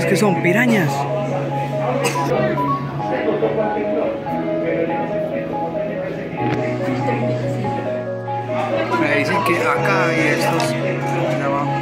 que son pirañas. Me dicen que acá hay estos de abajo.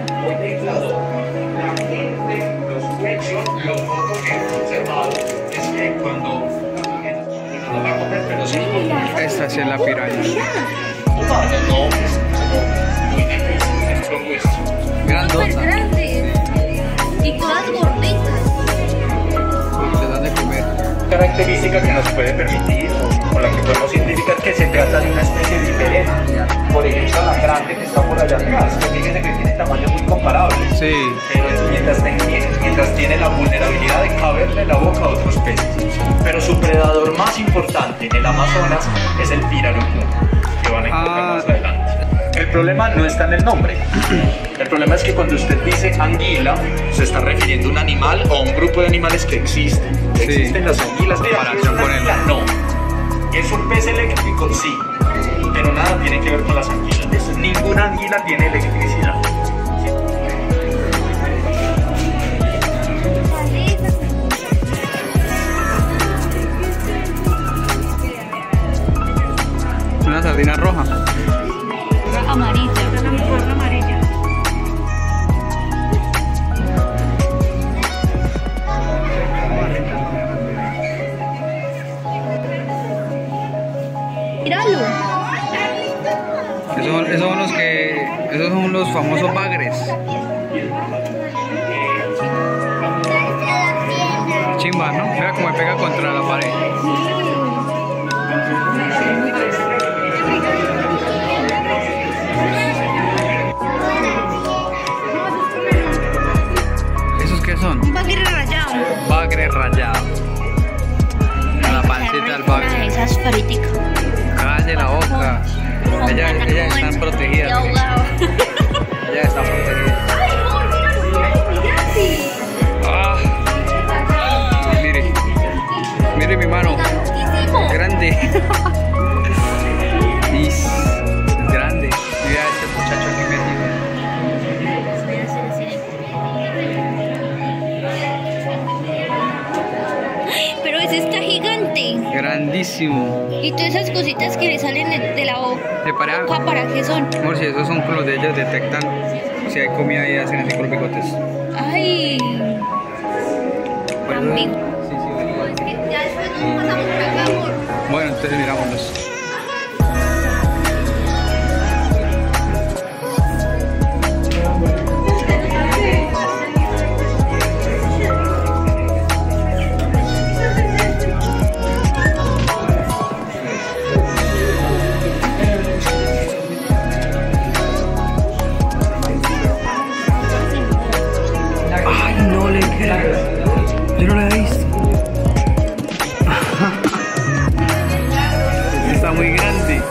Lo poco que he observado es que cuando va a comer, pero sí. Esta sí es la piraña. No, muy difícil, propuesto. Grandota. Súper grande. Y todas gorditas. Les dan de comer. Característica que nos puede permitir, o con la que podemos identificar que se trata de una especie diferente. Por ejemplo, la grande que está por allá atrás, que fíjense que tiene tamaños muy comparables. Sí. Pero mientras tiene la vulnerabilidad de caberle la boca a otros peces. Pero su predador más importante en el Amazonas es el pirarucú, que van a encontrar más adelante. El problema no está en el nombre. El problema es que cuando usted dice anguila, se está refiriendo a un animal o a un grupo de animales que existen. Sí. Existen las anguilas. Mira, Comparación ¿es una con él. anguila? No. ¿Es un pez eléctrico? Sí. Pero nada tiene que ver con las anguilas. Ninguna anguila tiene electricidad. Una sardina roja. Amarilla. Amarilla. Míralo. Esos son los famosos bagres. Chimba, ¿no? Mira cómo me pega contra la pared. ¿Esos qué son? Un bagre rayado. Bagre rayado. La pancita del bagre. Esa es farítica. Cállate la boca. Ellas están protegidas. Ellas están protegidas. Ah. Mire. Mire mi mano. Grande. Es grande. Mira a este muchacho aquí metido. Pero ese está gigante. Grandísimo. Y todas esas cositas que le salen de la boca, ¿Te parece? ¿para qué son? Amor, si esos son con los de ellos, detectan si hay comida y hacen así con los bigotes. Ay. Por eso- Amigo. Sí, sí, Es que ya después nos pasamos por acá, amor. bueno, entonces mirámoslos. Ay, no le queda. Yo no lo he visto. Está muy grande.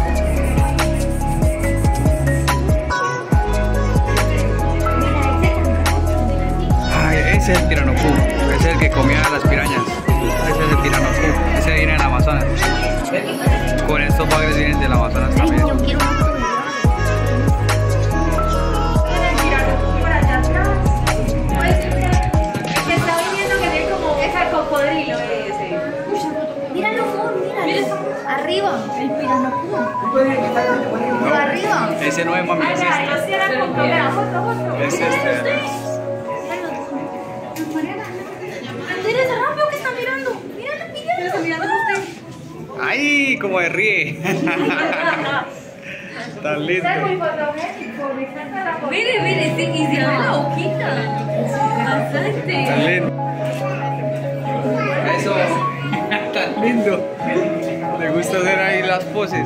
Ay, ese es el piranocú. Ese es el que comía a las pirañas. Ese es el piranocú. Ese viene del Amazonas. Con estos bagres vienen del Amazonas también. Yo quiero una. Míralo, amor, míralo. Arriba, el piranocú. Arriba. Ese no es, mami, es este. Es este. Teresa, rápido que está mirando. Míralo, míralo. Está mirando usted. ¡Ay! Como de ríe. Tan lindo. Mire, mire, sí, y se abre la boquita. Bastante. Tan lindo. Eso. Tan lindo. Le gusta hacer ahí las poses.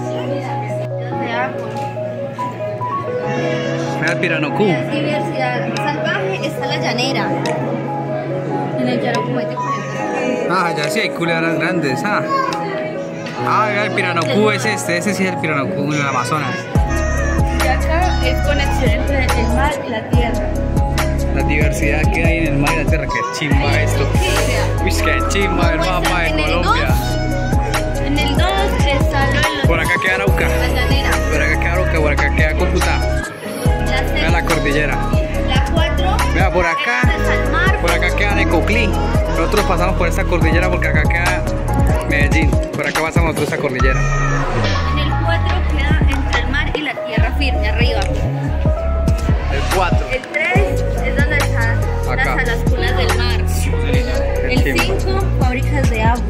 Mira el piranocú. Diversidad salvaje está la llanera. En el llano como este Ah, ya sí hay culebras grandes. Mira el piranocú es este. Ese sí es el piranocú en el Amazonas. Y acá es conexión entre el mar y la tierra. La diversidad que hay en el mar y la tierra. Qué chimba esto. Uy, qué chimba el mapa de Colombia. En el 2 está lo de Por acá queda Arauca. la llanera. Por acá queda Arauca. Por acá queda Cúcuta. Mira la cordillera. La 4. Mira por acá. Al mar. Por acá de Coclí. Nosotros pasamos por esta cordillera porque acá queda Medellín. Por acá pasamos por esta cordillera. En el 4 queda entre el mar y la tierra firme, arriba. El 4. El 3 es donde están Acá. las cunas del mar. El 5, fábricas de agua.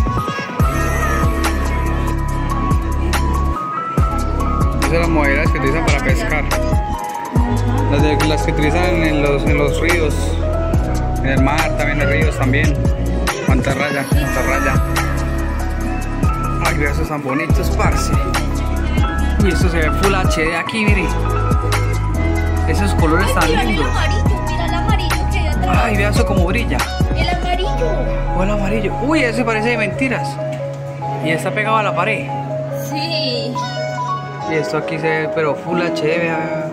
Esas son las moderas que utilizan para pescar. Las que utilizan en los ríos. En el mar también, en ríos también. Mantarraya, mantarraya. Ay, vea esos tan bonitos, parce. Uy, esto se ve full HD aquí, miren. Esos colores tan Mira el lindos. amarillo, mira el amarillo que hay atrás. Ay, vea eso como brilla. El amarillo. O el amarillo. Uy, ese parece de mentiras. Y está pegado a la pared. Sí. Y esto aquí se ve, pero full HD, vea.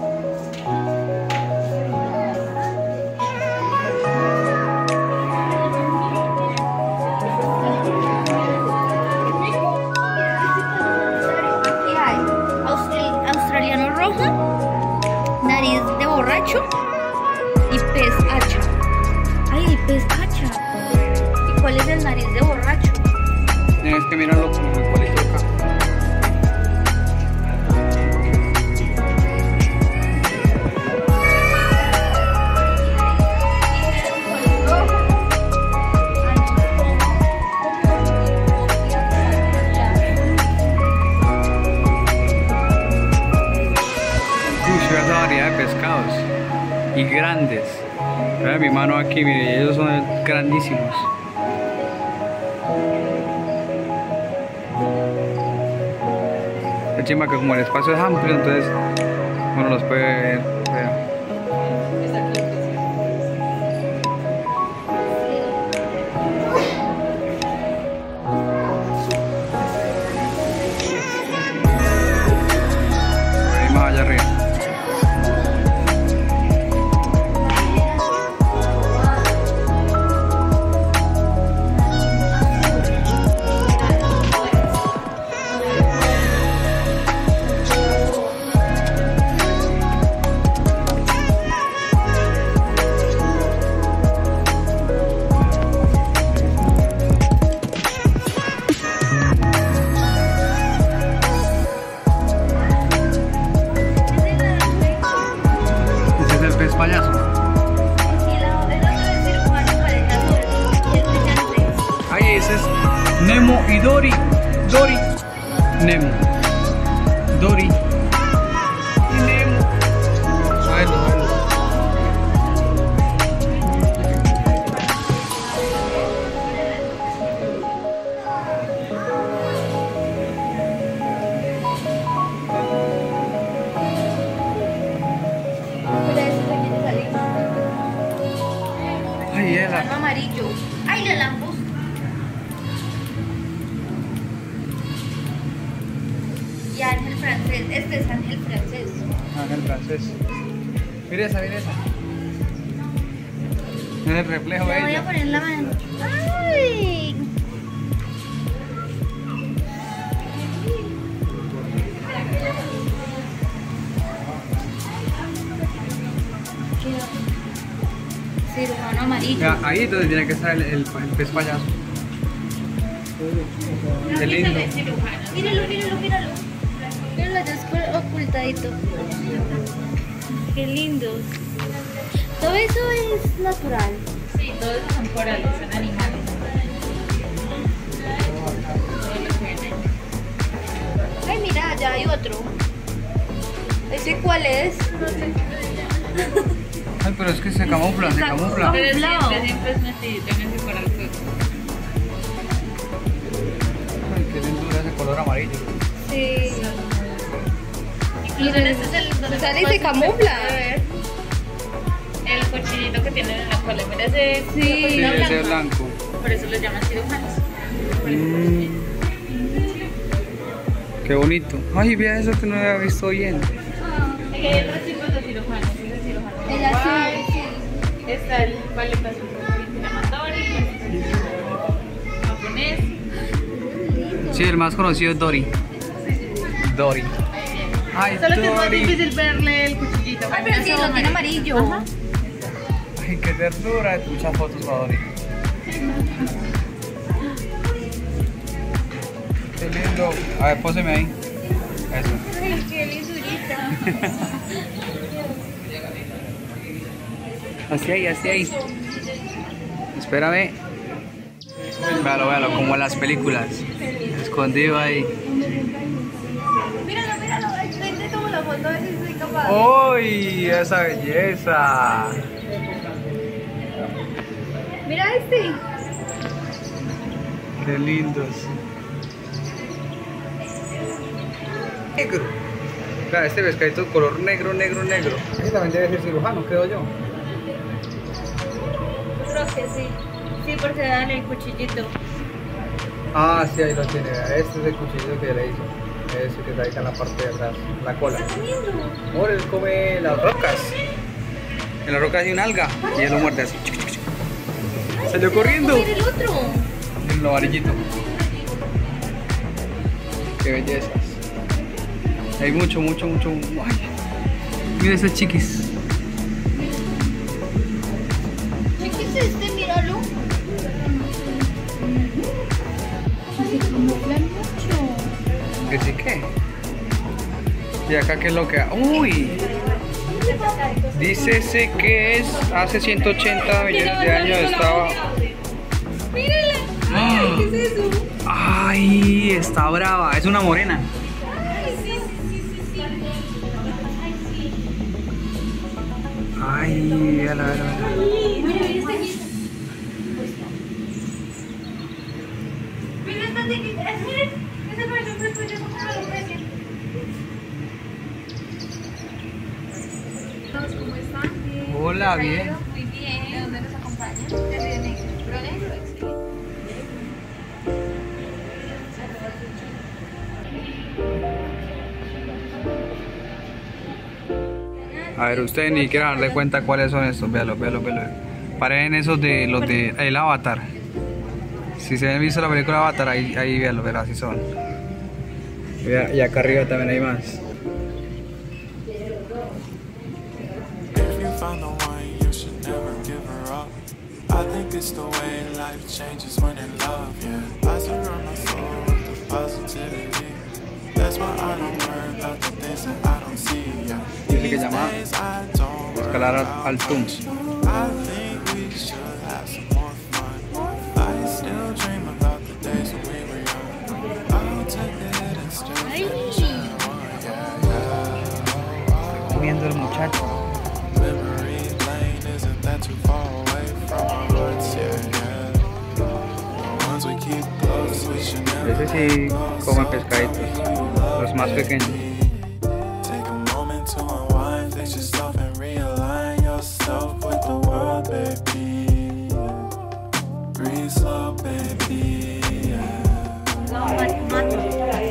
Aquí hay australiano rojo, nariz de borracho y pez hacha. Ay, el pez hacha. ¿Y cuál es el nariz de borracho? Tienes que mirarlo como igualito acá. Uy, vea esa variedad de pescados. Y grandes. Vea mi mano aquí, mire, ellos son grandísimos. Es chimba que como el espacio es amplio, entonces uno los puede ver. Vea. Ahí más allá arriba. Ese es el pez payaso. Ay, ese es Nemo y Dory. Dory. Nemo. Dory. Y Nemo. Suelo, suelo. Ay, era. Amarillo. Ay, la langosta. Y ángel francés. Este es ángel francés. Ángel francés. Mira esa, mira esa. Es el reflejo de Le voy a ella. poner la mano. Ay. Cirujano amarillo. Mira, ahí es donde tiene que estar el pez payaso. Qué lindo. Míralo, míralo, míralo. Míralo, ya es ocultadito. Qué lindo. Todo eso es natural. Sí, todos esos son corales, son animales. Ay, mira, ya hay otro. ¿Ese cuál es? Ay, pero es que se camufla, se camufla. Pero Camuflado. siempre es metidito en ese coral seco. Ay, qué lindura ese color amarillo. Sí. Incluso en este es el donde Sale y más se camufla. puede ver el cochinito que tienen en la cola. Mira ese Sí. Sí, cochinito ese blanco. blanco. Por eso los llaman cirujanos. Qué bonito. Ay, vea eso que no había visto bien. Aquí hay otros tipos de cirujanos. Ese es cirujano. El azul. Está el paleta azul que se llama Dory. Japonés. Sí, el más conocido es Dory. Dory. Ay, Solo que es más Dory. difícil verle el cuchillito. Ay, pero sí, lo tiene amarillo. Ajá. Ay, Ay, qué ternura. Muchas fotos favoritas. Qué lindo. A ver, póseme ahí. Eso. Ay, qué lindurita. Así ahí, así ahí. Espérame. Véalo, véalo, como en las películas. Escondido ahí. Míralo, míralo. Te tomo la foto a ver si soy capaz. ¡Uy! ¡Esa belleza! Mira este. ¡Qué lindos! Negro. Claro, este pescadito de color negro, negro, negro. Este también debe ser cirujano, creo yo. Creo que sí. Sí, porque dan el cuchillito. Ah, sí, ahí lo tiene. Este es el cuchillo que le hizo. Ese que está ahí en la parte de atrás, la cola. ¿Está comiendo? Ahora él come las rocas. En las rocas hay un alga y él lo muerde así. Salió corriendo. Mira el otro. En lo amarillito. Qué bellezas. Hay mucho, mucho, mucho. Ay. Mira ese chiquis. Chiquis este, míralo. Se camuflan mucho. ¿Que sí qué? ¿Y acá qué es lo que? ¡Uy! Dícese que es hace 180 millones de años estaba. Mírala. ¡Ah! ¿Qué es eso? ¡Ay! Está brava. Es una morena. Ay, sí, sí, sí, sí, sí. ¡Ay! Véala, véala, véala. Mira, mira esta chiquita. Mira esta chiquita. Miren, ese parece un pequeño como lo precian. ¿Cómo están? Bien. Hola, bien. Muy bien. ¿De dónde nos acompañan? De Río Negro. Río Negro, excelente. A ver, ustedes ni quieren darle cuenta cuáles son estos. Véalo, véalo, véalo. Parecen esos de los de el Avatar. Si se han visto la película Avatar, ahí véalo, véalo, así son. Y acá arriba también hay más. If you found the one, you should never give her up. I think it's the way life changes when in love, yeah. I surround my soul with the positivity. That's why I don't worry about the things that I don't see, yeah. Dice que llama Days I don't worry escalar about al Tum. much. I think we should have some more fun. I still dream about the days when we were young. I'll take the hit and still Ay. finish it one, yeah. Viendo el muchacho. Memory lane, isn't that too far away from our hearts? Yeah, yeah. The ones we keep close, we should never Ese sí come pescaditos, los más pequeños. take a moment to unwind, fix yourself and realign yourself with the world, baby. Breathe slow, baby. Yeah. No, mato.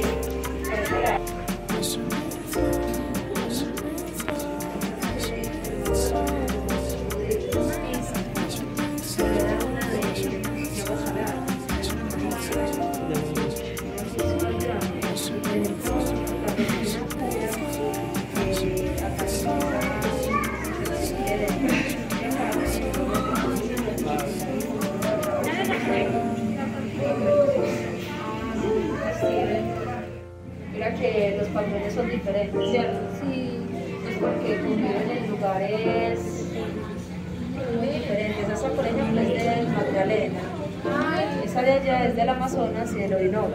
Mira que los patrones son diferentes, ¿cierto? Sí. Es porque conviven en lugares muy diferentes. Esa, por ejemplo, es de Magdalena. Esa de allá es del Amazonas y del Orinoco.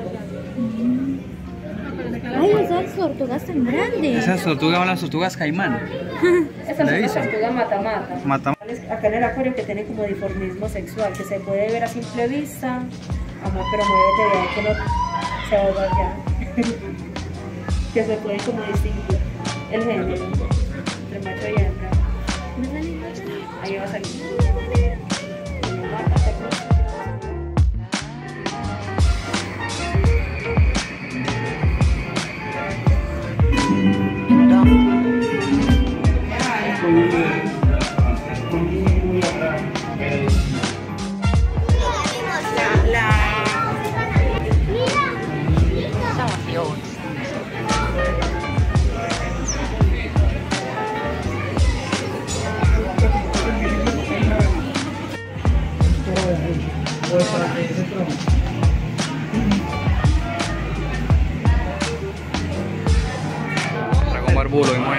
Ay, esas tortugas tan grandes. Esas tortugas son las tortugas caimán. Esa es ¿Le una dicen? tortuga mata-mata. Mata. Acá en el acuario que tiene como dimorfismo sexual, que se puede ver a simple vista. Amor, pero muévete, vea que no se va a allá. Que se puede como distinguir el género entre macho y hembra. Ahí va a salir.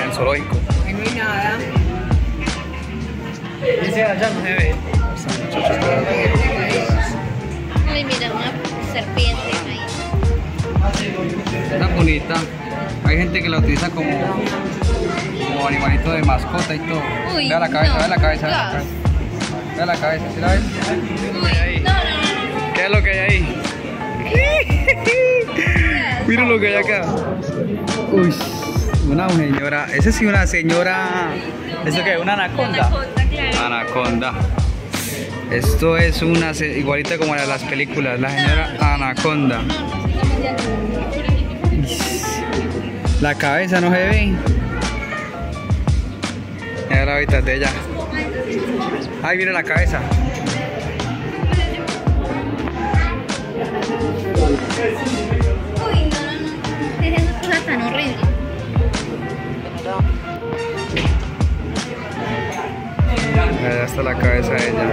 el zoológico. Ahí no hay nada. Ese allá no se ve. Ay, mira, una serpiente ahí. Está bonita. Hay gente que la utiliza como animalito de mascota y todo. Uy, Vea la cabeza, no. vea la cabeza, vea la Gas. cabeza. Vea la cabeza, ¿sí la ves? Uy, no. ¿Qué es lo que hay ahí? Mira lo que hay acá. Uy, una señora. Esa sí una señora. ¿Eso qué es? ¿Una anaconda? Claro. Anaconda. Esto es una igualita como la de las películas, la señora anaconda. La cabeza no se ve. Mira la hábitat de ella. Ahí viene la cabeza. Uy, no. Es esa cosa tan horrible. Allá está la cabeza de ella.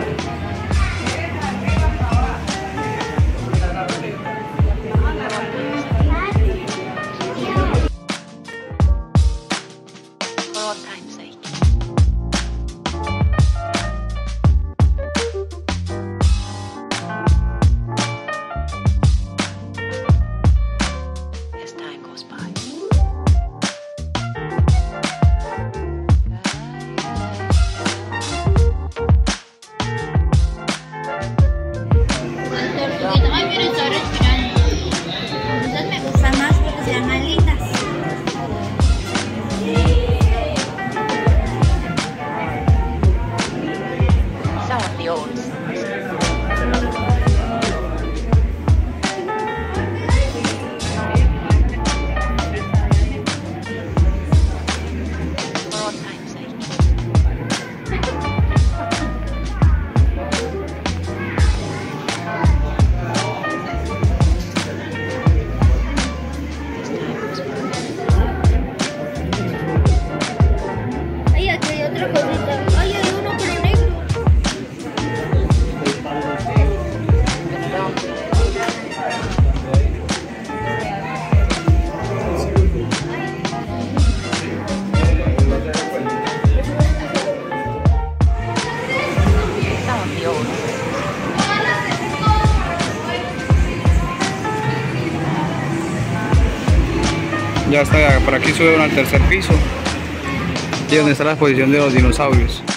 Ay, mira, está respirando. Entonces me gusta más porque se ven más lindas. Ay, aquí hay otra cosita. Ay, hay uno pero negro. Ya está, por aquí sube uno al tercer piso. Y donde está la exposición de los dinosaurios.